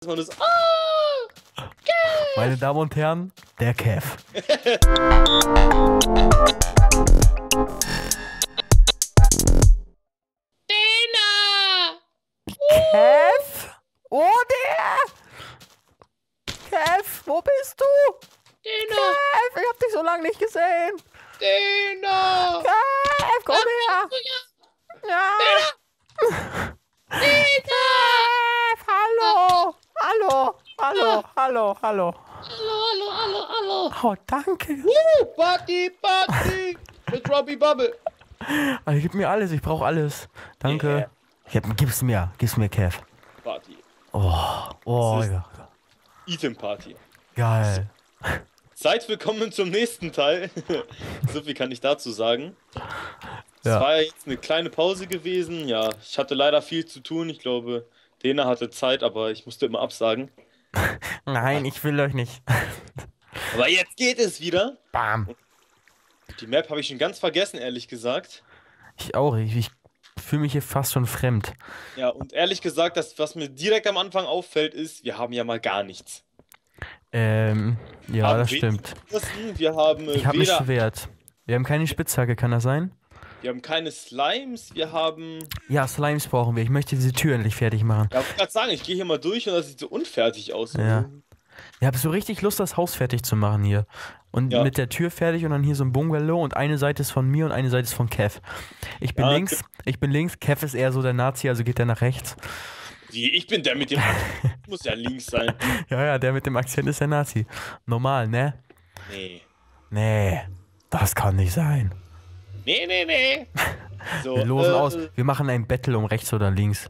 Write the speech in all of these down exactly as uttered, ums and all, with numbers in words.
man ist. Ah! Meine Damen und Herren, der Kev. Dena! Kev? Oh, der! Kev, wo bist du? Dena! Kev, ich hab dich so lange nicht gesehen. Dena! Kev, komm her. Ja. Dena! Kev, hallo. Hallo, hallo, hallo, hallo. Hallo, hallo, hallo, hallo. Oh, danke. Woo, Party, Party. Mit Robbie Bubble. Also, gib mir alles, ich brauche alles. Danke. Yeah. Ich hab, gib's mir, gib's mir, Kev. Party. Oh, oh, Das ist- ja. Ethan Party. Geil. Seid willkommen zum nächsten Teil. So viel kann ich dazu sagen. Es Ja. war ja jetzt eine kleine Pause gewesen. Ja, ich hatte leider viel zu tun. Ich glaube, Dena hatte Zeit, aber ich musste immer absagen. Nein, ich will euch nicht. Aber jetzt geht es wieder. Bam. Die Map habe ich schon ganz vergessen, ehrlich gesagt. Ich auch, ich, ich fühle mich hier fast schon fremd. Ja, und ehrlich gesagt, das, was mir direkt am Anfang auffällt, ist, wir haben ja mal gar nichts. Ähm, ja, Haben das wenig stimmt. Ressourcen, Wir haben äh, Ich habe mich weder, bewährt. Wir haben keine Spitzhacke, kann das sein? wir haben keine Slimes, wir haben. Ja, Slimes brauchen wir. Ich möchte diese Tür endlich fertig machen. Ja, ich wollte gerade sagen, ich gehe hier mal durch und das sieht so unfertig aus. Ja. Ich habe so richtig Lust, das Haus fertig zu machen hier. Und Ja. mit der Tür fertig und dann hier so ein Bungalow und eine Seite ist von mir und eine Seite ist von Kev. Ich bin Ja, links, ich bin links, Kev ist eher so der Nazi, also geht er nach rechts. Wie, ich bin der mit dem. Muss ja links sein. Ja, ja, der mit dem Akzent ist der Nazi. Normal, ne? Nee. Nee, das kann nicht sein. Nee, nee, nee. So, Wir losen äh, aus. Wir machen ein Battle um rechts oder links.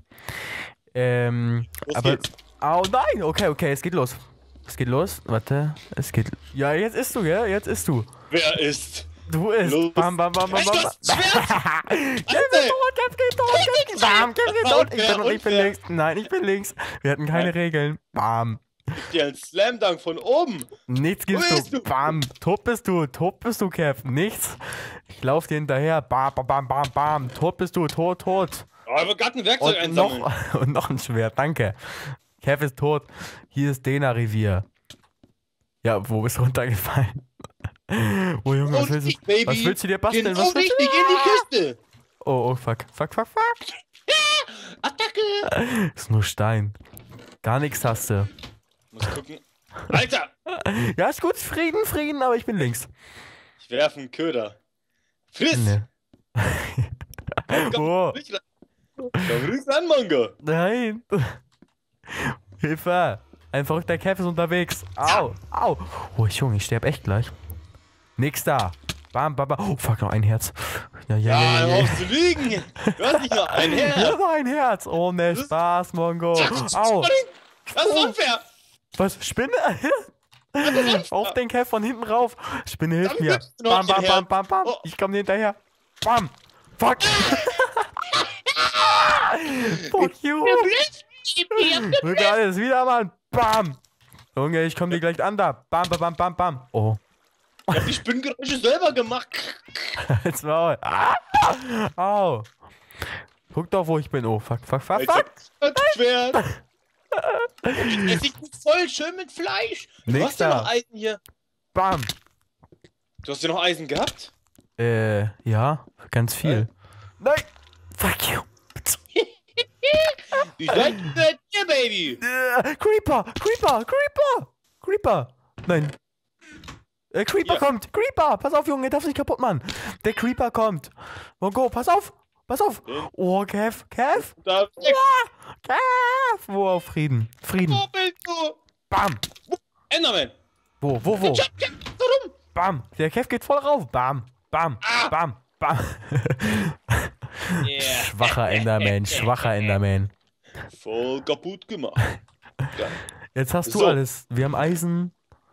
Ähm, Los aber... geht's. Oh nein, okay, okay, es geht los. Es geht los. Warte, es geht... Ja, jetzt isst du, gell? Jetzt isst du. Wer ist? Du isst. Los. Bam, bam, bam, bam, Ey, bam. du hast ein Schwert! Kev geht Alter! tot, Kev geht tot, Kev geht Bam, Kev geht tot. Ich bin, ich bin Unfair. links. Nein, ich bin links. Wir hatten keine Nein. Regeln. Bam. Gib dir einen Slam Dunk von oben. Nichts Wo gibst bist du. du? Bam. Tot bist du. Tot bist du, Kev. Nichts. Ich lauf dir hinterher. Bam, bam, bam, bam, bam. Tot bist du. Tot, tot. Oh, ich wollte gerade ein Werkzeug Und einsammeln. noch, und noch ein Schwert. Danke. Kev ist tot. Hier ist Dena-Revier. Ja, wo bist du runtergefallen? Oh Junge, was Und willst, ich, du, Baby. was willst du dir basteln? Genau Was willst richtig in die Kiste. du? Oh, oh, fuck. Fuck, fuck, fuck. Attacke. Ist nur Stein. Gar nichts hast du. Muss gucken. Alter. Ja, ist gut. Frieden, Frieden, aber ich bin links. Ich werfe einen Köder. Friss. Nee. Komm, Oh, nicht rein. Komm, rüß an, Mongo. nein. Hilfe. Ein verrückter Kev ist unterwegs. Au, au. Oh, Junge, ich sterb echt gleich. Nix da. Bam, bam, bam. Oh, fuck, noch ein Herz. Ja, ja, Ja, ja, hör ja. auf zu lügen. Du hast nicht nur ein Ja, Herz. noch ein Herz. Oh, ne, Das- Spaß, Mongo. Au. Das ist unfair. Was? Spinne? Auf den Kev von hinten rauf. Spinne, hilf Dann mir. gibst du noch Bam, bam, den bam, Herz. bam, bam. Oh. Ich komm dir hinterher. Bam. Fuck. Fuck you. Rück alles wieder, Mann. Bam. Junge, ich komm dir gleich an da. Bam, bam, bam, bam, bam. Oh. Ich hab die Spinnengeräusche selber gemacht. Jetzt Maul. Ah. Au. Guck doch, wo ich bin. Oh, fuck, fuck, fuck, Alter, fuck. das Schwert. Es ist voll schön mit Fleisch. Du Nix hast ja da. noch Eisen hier. Bam. Du hast ja noch Eisen gehabt? Äh, ja, ganz viel. Nein. Fuck you. Die seid seid ihr, Baby. Äh, Creeper, Creeper, Creeper, Creeper. Nein. Äh, Creeper Ja. kommt. Creeper, pass auf, Junge, darfst nicht kaputt machen. Der Creeper kommt. Mongo, pass auf, pass auf. Ja. Oh, Kev, Kev, Da Kev. Wo auf Frieden? Frieden. wo bist du? Bam. Enderman. Wo, wo, wo? Jump, jump, warum? Bam. Der Kev geht voll rauf. Bam, bam, Ah. bam, bam. Yeah. Schwacher Enderman, schwacher Enderman. Voll kaputt gemacht. Ja. Jetzt hast du So. alles. Wir haben Eisen.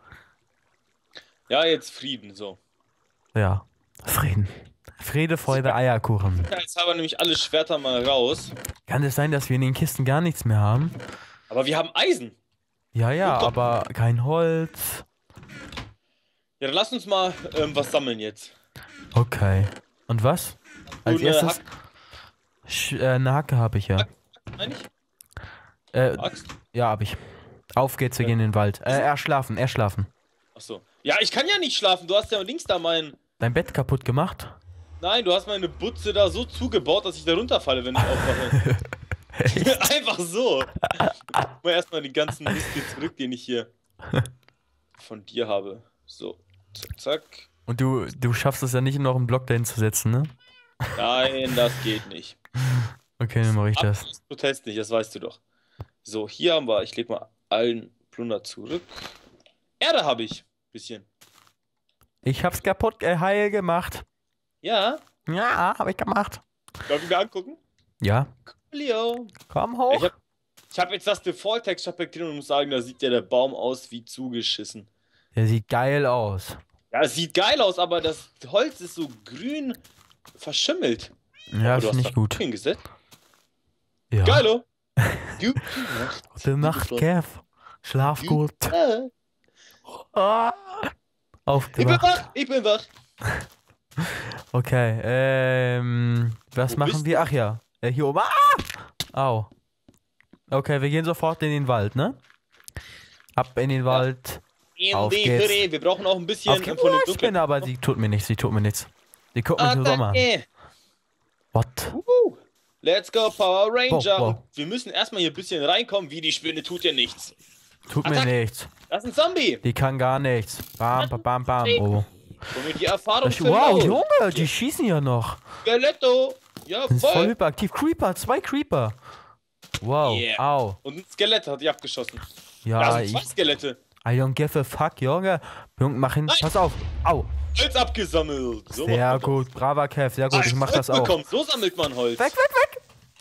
Ja, jetzt Frieden, so. Ja, Frieden. Friede, Freude, Eierkuchen. Ja, jetzt haben wir nämlich alle Schwerter mal raus. Kann es sein, dass wir in den Kisten gar nichts mehr haben? Aber wir haben Eisen. Ja, ja, Oh Gott. aber kein Holz. Ja, dann lass uns mal ähm, was sammeln jetzt. Okay. Und was? Als Du, eine erstes. Sch äh, eine Hacke habe ich ja. Meine ich? Äh, Axt? ja, habe ich. Auf geht's, wir gehen in den Wald. Äh, er schlafen, er schlafen. Achso. Ja, ich kann ja nicht schlafen. Du hast ja links da mein... Dein Bett kaputt gemacht? Nein, du hast meine Butze da so zugebaut, dass ich da runterfalle, wenn ich aufwache. Einfach so. Mal erstmal den ganzen Mist hier zurück, den ich hier von dir habe. So, zack, zack. Und du, du schaffst es ja nicht, noch einen Block dahin zu setzen, ne? Nein, das geht nicht. Okay, dann mache ich das. Absolut Protest nicht, das weißt du doch. So, hier haben wir, ich leg mal allen Plunder zurück. Erde habe ich, bisschen. Ich hab's kaputt äh, heil gemacht. Ja, Ja, hab ich gemacht. darf ich mir angucken? Ja. Leo. Komm hoch. Ich hab, ich hab jetzt das Default-Texture Pack drin und muss sagen, da sieht ja der Baum aus wie zugeschissen. Der sieht geil aus. Ja, es sieht geil aus, aber das Holz ist so grün verschimmelt. Ja, Aber ist du hast nicht da gut. hingesetzt. Ja. Geilo. Gute Nacht. Gute Nacht, Kev. Schlaf gut. Nacht. Ah. Auf die Ich bin Wacht. wach, ich bin wach. Okay, ähm, was Wo machen bist wir? Ach ja, äh, hier oben. Ah! Au. Okay, wir gehen sofort in den Wald, ne? Ab in den Wald. In Auf die geht's. Hürde. Wir brauchen auch ein bisschen Auf von geht's. den Oh, dunklen... Spinne, aber sie tut mir nichts, sie tut mir nichts. Sie guckt mich nur so an. Attacke. What? Uhu. Let's go, Power Ranger. Wow, wow. Und wir müssen erstmal hier ein bisschen reinkommen, wie die Spinne tut dir nichts. Tut mir Attack. nichts. Das ist ein Zombie. Die kann gar nichts. Bam, bam, bam, bam. Oh. Wollen wir die Erfahrung Das, für wow, Laut? Junge, die schießen ja noch. Skeletto. Das ist voll Jawohl. hyperaktiv. Creeper, zwei Creeper. Wow, Yeah. au. Und ein Skelett hat die abgeschossen. Ja, Da sind ich, zwei Skelette. I don't give a fuck, Junge. Junge, mach hin. Nein. Pass auf. Au. Holz abgesammelt. So macht Sehr man das. gut, braver Kev, sehr gut. Ah, Ich mach Holz das auch. bekommen. So sammelt man Holz. Weg, weg, weg.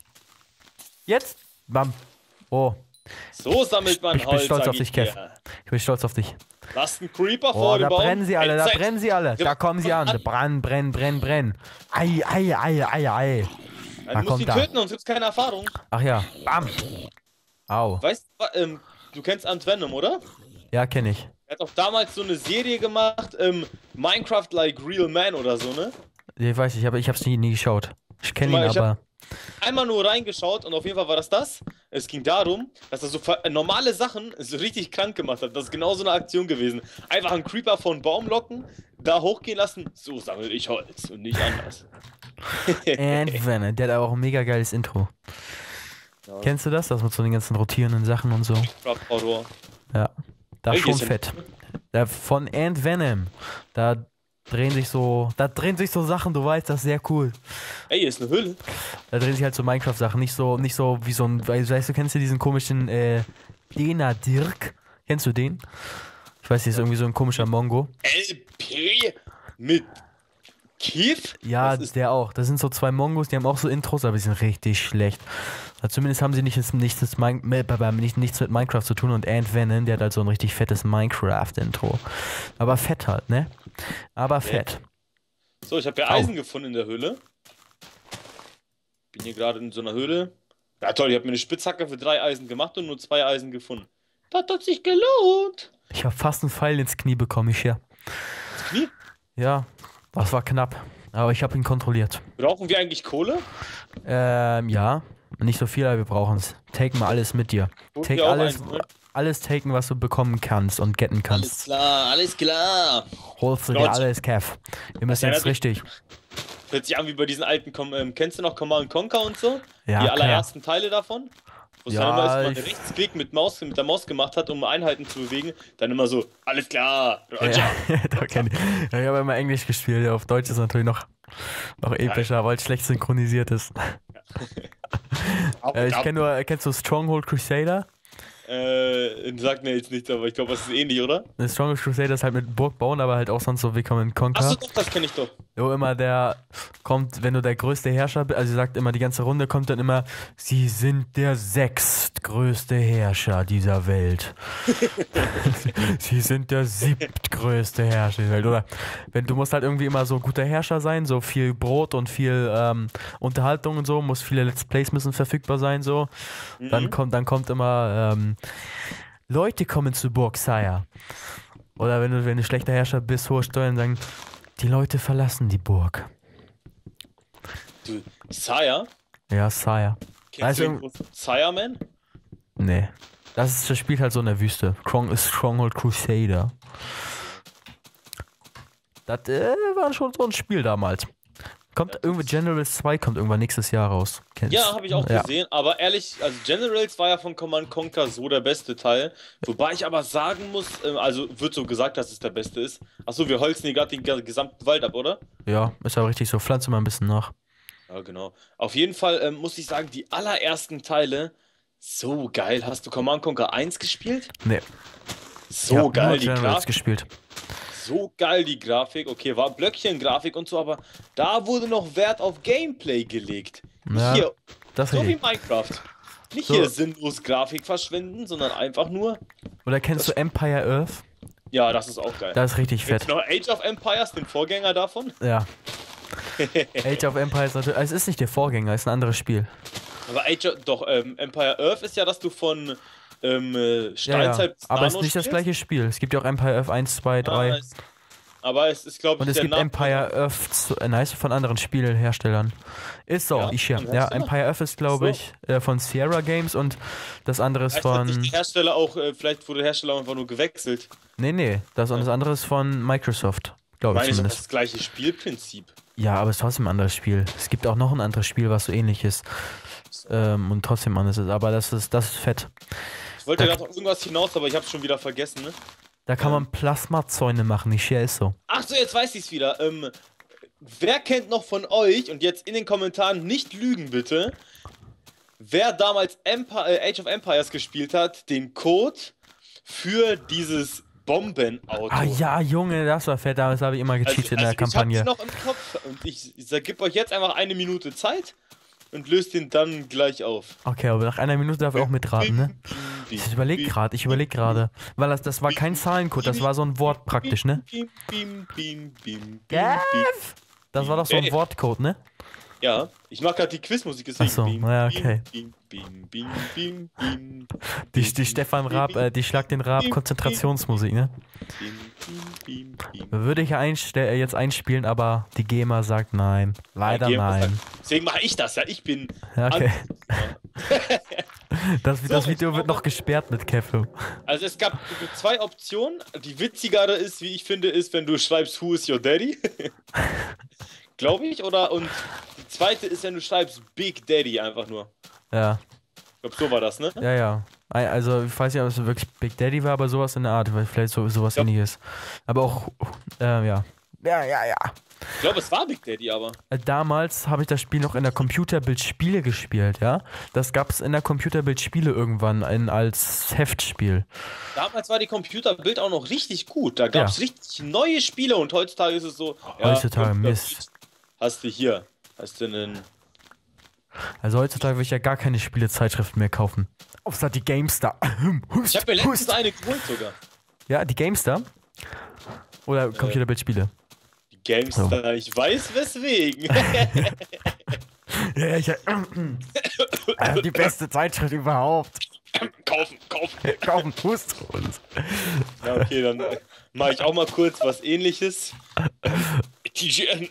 Jetzt. Bam. Oh, So sammelt man Ich bin Holz. stolz sag auf ich dich, Kev. dir. ich bin stolz auf dich. Lasst einen Creeper Oh, vor da dem Baum. brennen sie alle, da Endzeit- brennen sie alle. Da kommen sie an. Brann, brenn, brenn, brenn. Ei, ei, ei, ei, ei. Ja, Da du musst kommt ihn da. töten, sonst gibt's keine Erfahrung. Ach ja. Bam. Au. Weißt du, ähm, du kennst Ant Venom, oder? Ja, kenne ich. Er hat auch damals so eine Serie gemacht, ähm, Minecraft Like Real Man oder so, ne? Ich weiß, ich, hab, ich hab's nie, nie geschaut. Ich kenne ihn Guck mal, ich aber. Einmal nur reingeschaut und auf jeden Fall war das das. Es ging darum, dass er so ver- normale Sachen so richtig krank gemacht hat. Das ist genau so eine Aktion gewesen. Einfach einen Creeper von Baum locken, da hochgehen lassen, so sammle ich Holz und nicht anders. And Venom, der hat aber auch ein mega geiles Intro. Ja. Kennst du das? Das mit so den ganzen rotierenden Sachen und so. Minecraft Horror. Ja. Da ist schon Welches fett. Der von Ant Venom. Da drehen sich so. Da drehen sich so Sachen, du weißt, das ist sehr cool. Ey, hier ist eine Höhle. Da drehen sich halt so Minecraft-Sachen. Nicht so, nicht so wie so ein. Weißt du, kennst du diesen komischen äh, Dena Dirk? Kennst du den? Ich weiß, der ist irgendwie so ein komischer Mongo. L P mit Kiff? Ja, Was ist der auch. Das sind so zwei Mongos, die haben auch so Intros, aber die sind richtig schlecht. Also zumindest haben sie nicht, nichts, nichts, nicht, nichts mit Minecraft zu tun und Ant Venom, der hat halt so ein richtig fettes Minecraft-Intro. Aber fett halt, ne? Aber fett. So, ich habe ja Au. Eisen gefunden in der Höhle. Bin hier gerade in so einer Höhle. Ja toll, ich habe mir eine Spitzhacke für drei Eisen gemacht und nur zwei Eisen gefunden. Das hat sich gelohnt. Ich habe fast einen Pfeil ins Knie bekommen, ich hier. Das Knie? Ja, das war knapp. Aber ich habe ihn kontrolliert. Brauchen wir eigentlich Kohle? Ähm, ja. Nicht so viel, aber wir brauchen es. Take mal alles mit dir. Hol Take mir auch alles, einen, ne? alles taken, was du bekommen kannst und getten Alles kannst. klar, alles klar. Holst du dir Gott. alles, Kev. Wir müssen Ja, jetzt das- richtig. Hört sich an wie bei diesen alten, Com ähm, kennst du noch Command Conquer und so? Ja, Die klar. allerersten Teile davon? Wo es Ja, dann immer ist, wenn man ich- einen Rechtsklick mit, Maus, mit der Maus gemacht hat, um Einheiten zu bewegen, dann immer so, alles klar, Roger. Ja, da kenn ich. Ja, ich habe immer Englisch gespielt. Ja, auf Deutsch ist natürlich noch, noch epischer, weil es schlecht synchronisiert ist. Ab Äh, und ich ab. kenne nur, kennst du Stronghold Crusader? Äh, sagt mir jetzt nichts, aber ich glaube, das ist ähnlich, oder? The Stronghold Crusader ist halt mit Burg bauen, aber halt auch sonst so wie Command Conquer. Achso, doch, das kenne ich doch. Wo immer der kommt, wenn du der größte Herrscher bist, also sie sagt immer, die ganze Runde kommt dann immer, sie sind der sechstgrößte Herrscher dieser Welt. Sie sind der siebtgrößte Herrscher dieser Welt. Oder wenn du musst halt irgendwie immer so guter Herrscher sein, so viel Brot und viel ähm, Unterhaltung und so, muss viele Let's Plays müssen verfügbar sein, so. Dann Mhm. kommt, dann kommt immer, ähm, Leute kommen zu Burg Sire. Oder wenn du, wenn du schlechter Herrscher bist, hohe Steuern sagen, die Leute verlassen die Burg. Du, Sire? Ja, Sire. Kennst Also- du irgendwo Sireman? Nee. Das, ist, das spielt halt so in der Wüste. Strong ist Stronghold Crusader. Das äh, war schon so ein Spiel damals. Kommt irgendwie Generals zwei kommt irgendwann nächstes Jahr raus. Kennst? Ja, habe ich auch Ja. gesehen, aber ehrlich, also Generals war ja von Command and Conquer so der beste Teil. Wobei ich aber sagen muss, ähm, also wird so gesagt, dass es der beste ist. Achso, wir holzen hier gerade den ga- gesamten Wald ab, oder? Ja, ist aber richtig so. Pflanze mal ein bisschen nach. Ja, genau. Auf jeden Fall ähm, muss ich sagen, die allerersten Teile, so geil. Hast du Command and Conquer eins gespielt? Nee. So ich hab geil, nur die Generals Grafik. gespielt. So geil die Grafik. Okay, war Blöckchen-Grafik und so, aber da wurde noch Wert auf Gameplay gelegt. Nicht Ja, hier, das ist so wie richtig. Minecraft. Nicht So. hier sinnlos Grafik verschwenden, sondern einfach nur. Oder kennst du Empire Earth? Ja, das ist auch geil. Das ist richtig Jetzt fett. noch Age of Empires, den Vorgänger davon. Ja. Age of Empires natürlich. Es ist nicht der Vorgänger, es ist ein anderes Spiel. Aber Age of, doch, ähm, Empire Earth ist ja, dass du von ähm, äh, Ja, ja. Steinzeit bis Aber es ist Nano nicht das spielst. gleiche Spiel. Es gibt ja auch Empire Earth eins, zwei, drei. Ah, es, aber es ist, glaube ich, Und es der gibt Nachfolger. Empire Earth, zu- äh, nice, von anderen Spielherstellern. Ist so, Ja, ich hier. von Ja, Hersteller? Empire Earth ist, glaube So. ich, äh, von Sierra Games und das andere ist Vielleicht hat sich von. der Hersteller auch, äh, vielleicht wurde der Hersteller einfach nur gewechselt. Nee, nee, das, und das andere ist von Microsoft. Glaube ich Meine ich, das zumindest. ist das gleiche Spielprinzip. Ja, aber es ist trotzdem ein anderes Spiel. Es gibt auch noch ein anderes Spiel, was so ähnlich ist. Ähm, und trotzdem anders ist. Aber das ist, das ist fett. Ich wollte Da- gerade auf irgendwas hinaus, aber ich habe schon wieder vergessen, ne? Da kann man Plasmazäune machen, ich share ist so. Ach so, jetzt weiß ich's wieder. Ähm, wer kennt noch von euch, und jetzt in den Kommentaren nicht lügen bitte, wer damals Empire, äh, Age of Empires gespielt hat, den Code für dieses Bombenauto? Ah ja, Junge, das war fett. Das habe ich immer gecheatet in der ich Kampagne. hab's noch im Kopf und ich, ich gebe euch jetzt einfach eine Minute Zeit und löst den dann gleich auf. Okay, aber nach einer Minute darf ich auch mitraten, ne? Ich überlege gerade, ich überlege gerade. Weil das, das war kein Zahlencode, das war so ein Wort praktisch, ne? Bim, bim, bim, bim, bim, Gav! bim. Das war doch so ein Wortcode, ne? Ja, ich mach gerade die Quizmusik, deswegen. Ach so, Bim, ja, bim, okay. Bim, bim, bim, bim, bim, Die, bim, die Stefan Raab, äh, die Schlag den Raab Konzentrationsmusik, ne? bim, bim, bim, bim. Würde ich einste äh, jetzt einspielen, aber die GEMA sagt nein. Leider Ja, nein. sagt- Deswegen mache ich das, ja. Ich bin. Ja, okay. An- Das, das So, Video ich wird noch gesperrt mit Keffe. Also es gab es gibt zwei Optionen. Die witzigere ist, wie ich finde, ist, wenn du schreibst, Who is your daddy? Glaube ich, oder? Und die zweite ist, wenn du schreibst Big Daddy einfach nur. Ja, Ich glaube, so war das, ne? ja, ja. Ei- Also, ich weiß nicht, ob es wirklich Big Daddy war, aber sowas in der Art, weil vielleicht so, sowas Ja. ähnliches. Aber auch, äh, ja. Ja, ja, ja. Ich glaube, es war Big Daddy, aber. Äh, Damals habe ich das Spiel noch in der Computerbild-Spiele gespielt, ja. Das gab es in der Computerbild-Spiele irgendwann in, als Heftspiel. Damals war die Computerbild auch noch richtig gut. Da gab es Ja. richtig neue Spiele und heutzutage ist es so. Heutzutage Computerbild Mist. Hast du hier. Hast du einen. Also heutzutage will ich ja gar keine Spielezeitschriften mehr kaufen. Außer die GameStar. Ich habe mir letztens eine geholt sogar. Ja, die GameStar? Oder Computerbild-Spiele? Die Gamestar, ich weiß weswegen. Ja, ich, äh, die beste Zeitschrift überhaupt. kaufen, kaufen. Kaufen tust du uns. Ja, okay, dann äh, mache ich auch mal kurz was ähnliches. T G N.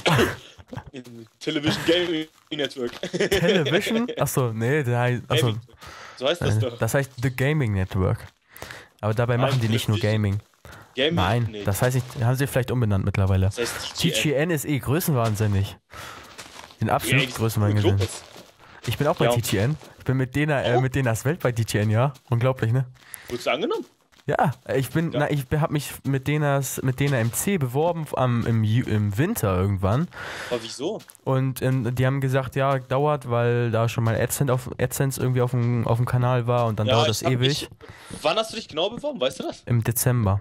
Television Gaming Network. Television? Achso, nee, der heißt, achso, Gaming. So heißt das äh, doch. das heißt The Gaming Network. Aber dabei Nein, machen die nicht nur Television. Gaming. Gaming? Nein, Nee, das heißt nicht, haben sie vielleicht umbenannt mittlerweile. das heißt T T G G N. N ist eh größenwahnsinnig. Den Ja, absolut die- größenwahnsinnig. Globus. Ich bin auch bei Ja. T G N. Ich bin mit denen, äh, Oh. mit denen das weltweit T G N, ja. Unglaublich, ne? Wurdest du angenommen? Ja, ich bin, Ja. na, ich habe mich mit denen, mit denen M C beworben am, im, Ju- im Winter irgendwann. Aber wieso? Und ähm, die haben gesagt, ja, dauert, weil da schon mal AdSense auf, AdSense irgendwie auf dem, auf dem Kanal war und dann dauert das ich hab ewig. Mich, wann hast du dich genau beworben? Weißt du das? Im Dezember.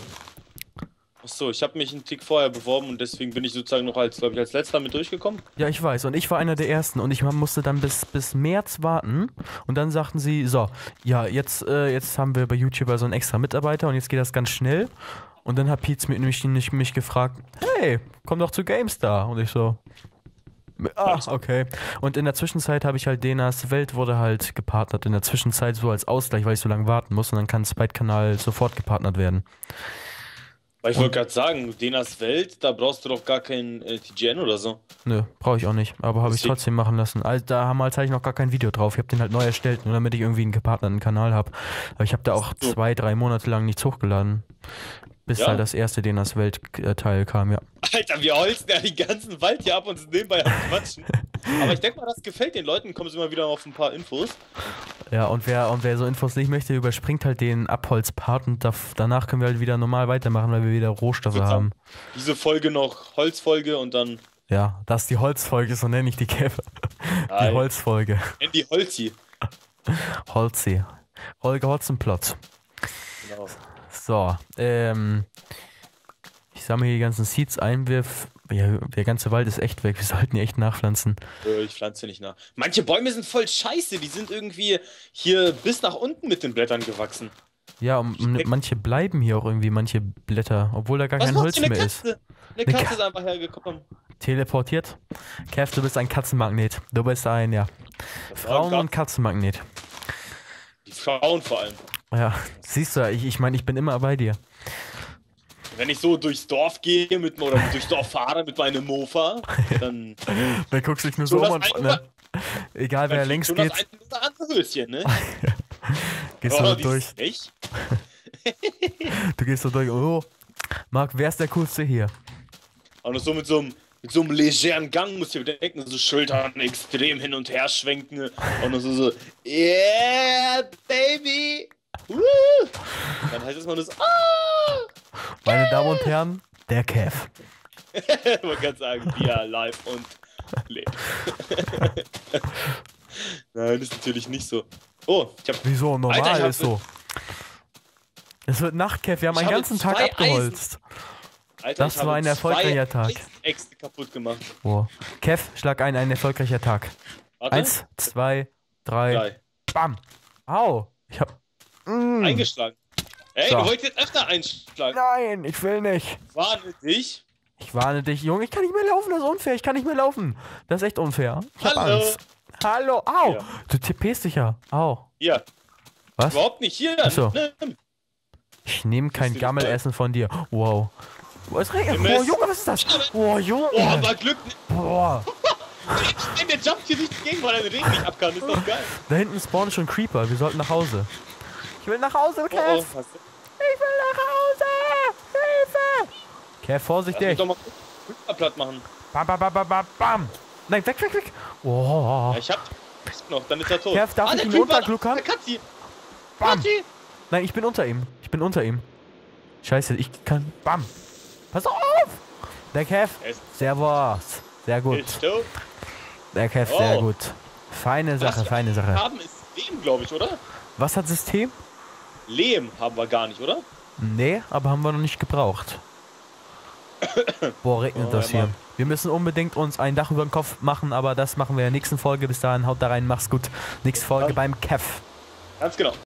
Achso, ich habe mich einen Tick vorher beworben und deswegen bin ich sozusagen noch als, glaube ich, als letzter mit durchgekommen. Ja, ich weiß. Und ich war einer der Ersten und ich musste dann bis, bis März warten. Und dann sagten sie, so, ja, jetzt, äh, jetzt haben wir bei YouTuber so einen extra Mitarbeiter und jetzt geht das ganz schnell. Und dann hat Pietz mich, mich, mich, mich gefragt, hey, komm doch zu GameStar. Und ich so, ah, okay. Und in der Zwischenzeit habe ich halt Denas Welt wurde halt gepartnert. In der Zwischenzeit so als Ausgleich, weil ich so lange warten muss. Und dann kann Spite-Kanal sofort gepartnert werden. Weil ich wollte gerade sagen, Denas Welt, da brauchst du doch gar kein äh, T G N oder so. Nö, brauche ich auch nicht. Aber habe ich Deswegen- trotzdem machen lassen. Also, da haben wir halt ich noch gar kein Video drauf. Ich habe den halt neu erstellt, nur damit ich irgendwie einen gepartnerten Kanal habe. Aber ich habe da auch So. zwei, drei Monate lang nichts hochgeladen. Bis Ja? halt das erste Denas Welt-Teil kam, ja. Alter, wir holzen ja den ganzen Wald hier ab und sind nebenbei am Quatschen. Aber ich denke mal, das gefällt den Leuten, kommen sie immer wieder auf ein paar Infos. Ja, und wer, und wer so Infos nicht möchte, überspringt halt den Abholzpart und da, danach können wir halt wieder normal weitermachen, weil wir wieder Rohstoffe Ich würd haben. Diese Folge noch Holzfolge und dann Ja, das ist die Holzfolge, so nenne ich die Käfer. Die Nein. Holzfolge. Andy Holzi. Holzi. Holger Hotzenplotz. Genau. So, ähm. Ich sammle hier die ganzen Seeds ein. Wir, f- ja, der ganze Wald ist echt weg. Wir sollten die echt nachpflanzen. Äh, Ich pflanze nicht nach. Manche Bäume sind voll scheiße, die sind irgendwie hier bis nach unten mit den Blättern gewachsen. Ja, und und manche bleiben hier auch irgendwie, manche Blätter, obwohl da gar Was kein macht Holz so eine mehr ist. Katze? Eine Eine Katze Ka- ist einfach hergekommen. Teleportiert. Kev, du bist ein Katzenmagnet. Du bist ein, ja. Das Frauen- war und Katzenmagnet. die Frauen vor allem. Ja, siehst du, ich, ich meine, ich bin immer bei dir. Wenn ich so durchs Dorf gehe mit, oder durchs Dorf fahre mit meinem Mofa, dann Dann guckst du dich nur so so um das und, ein ne? Egal wer dann längs kriegt schon das geht, ein oder andere Höschen, ne? gehst Oh, du die durch. ist nicht. Du gehst so durch. Oh, Marc, wer ist der Coolste hier? Und so mit so einem mit so einem legeren Gang musst du dir denken, so Schultern extrem hin und her schwenken und dann so so, yeah, baby, woo. Dann heißt es mal das, ah, Meine Damen und Herren, der Kev. man kann sagen, ja, live und lebt. Nein, das ist natürlich nicht so. Oh, ich hab, Wieso? Normal Alter, ich hab ist so. Es wird Nacht, Kev. Wir haben Ich einen habe ganzen Tag zwei abgeholzt. Alter, Das ich habe war ein erfolgreicher zwei Tag. Äxte kaputt gemacht. Oh. Kev, schlag ein, ein erfolgreicher Tag. Warte. Eins, zwei, drei, Drei. bam. Au. Ich hab... Mm. Eingeschlagen. Ey, So. du wolltest jetzt öfter einschlagen. Nein, ich will nicht. Warne dich. Ich warne dich, Junge. Ich kann nicht mehr laufen. Das ist unfair. Ich kann nicht mehr laufen. Das ist echt unfair. Ich hab Hallo. Angst. Hallo. Au. Ja. Du tippst dich ja. Au. Hier, Was? überhaupt nicht. Hier, Ach so. nimm. Ich nehme kein Bist du Gammelessen von dir. Wow. Wo ist Regen? Im Oh, Rest- Junge, was ist das? Oh, Junge. Oh, aber Glück. Boah. Nein, der jumpt hier nicht gegen, weil er den Regen nicht ab kann. Ist doch geil. Da hinten spawnen schon Creeper. Wir sollten nach Hause. Ich will nach Hause, Kev. Oh, oh. Was? Ich will nach Hause. Hilfe. Kev, Lass mich vorsichtig. doch mal Creeper platt machen. Bam, bam, bam, bam, bam, bam. Nein, weg, weg, weg. Oh. Ja, ich hab noch, dann ist er tot. Kev, darf ah, ich der ihn Creeper, untergluckern? Der Katzi. Bam. Katzi. Nein, ich bin unter ihm. Ich bin unter ihm. Scheiße, ich kann... Bam. Pass auf. Der Kev. Er ist, Servus. Sehr gut. ist tot. Der Kev, sehr Oh. gut. Feine Sache, Was wir feine Sache. haben ist Lehm, glaube ich, oder? Was hat System? Lehm haben wir gar nicht, oder? Nee, aber haben wir noch nicht gebraucht. Boah, regnet Oh, das ja, hier. Mann. Wir müssen unbedingt uns ein Dach über den Kopf machen, aber das machen wir in der nächsten Folge. Bis dahin, haut da rein, mach's gut. Nächste Folge Ja. beim Kev. Ganz genau.